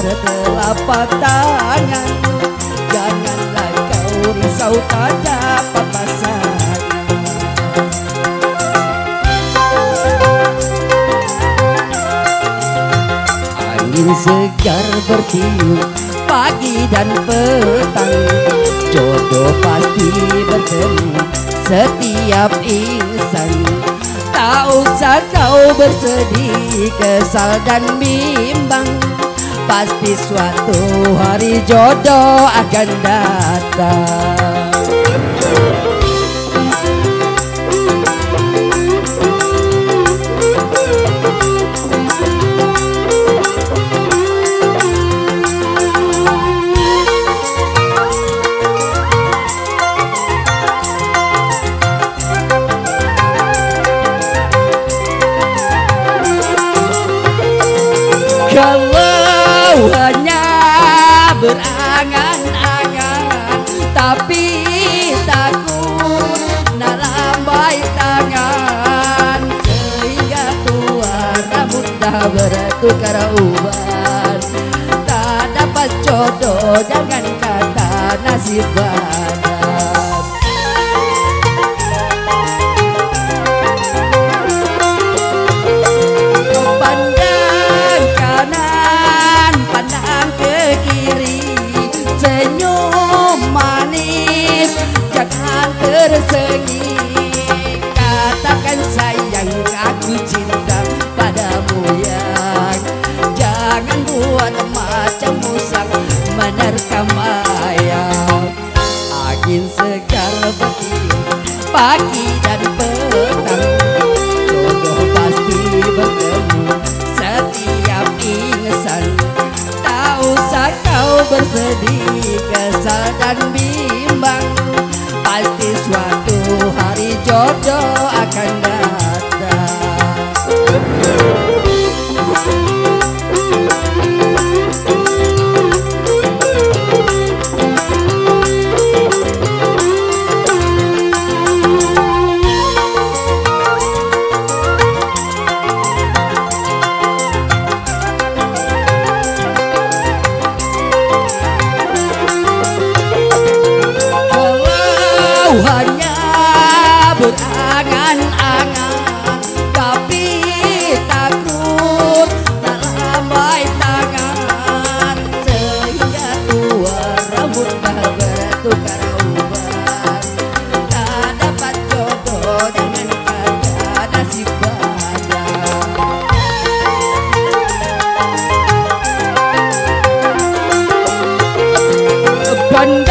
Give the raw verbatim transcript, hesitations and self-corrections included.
bertelapak tangan. Janganlah kau risau tak dapat pasangan. Angin segar bertiup pagi dan petang, jodoh pasti bertemu setiap insan. Tak usah kau bersedih, kesal dan bimbang, pasti suatu hari jodoh akan datang. Kalau hanya berangan-angan, tapi takut nak lambai tangan, sehingga tua rambut dah bertukar uban. Tak dapat jodoh, jangan kata nasib badan. Tersengih, katakan sayang, aku cinta padamu yang. Jangan buat macam musang menerkam ayam. Angin segar bertiup pagi dan petang, jodoh pasti bertemu setiap insan. Tak usah kau bersedih, kesal dan bimbang, pasti suatu hari jodoh akan datang. Hanya berangan-angan, tapi takut tak lambai tangan, sehingga tua rambut dah bertukar uban. Tak dapat jodoh, jangan kata nasib badan. Banda